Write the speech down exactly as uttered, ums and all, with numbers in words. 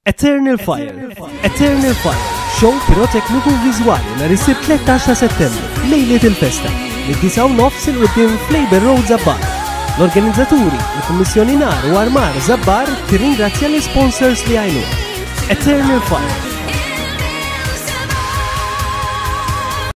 Eternal Fire, Eternal Fire, show pirotekniku viżwali nhar is-sibt tlettax ta' Settembru, lejliet il-festa, mid-disa' u nofs il-qudiem Flavor Road Żabbar. L-organizzaturi, il-Kummissjoni Nar u Armar Żabbar tirringrazzja l-sponsors li għajnu. Eternal Fire.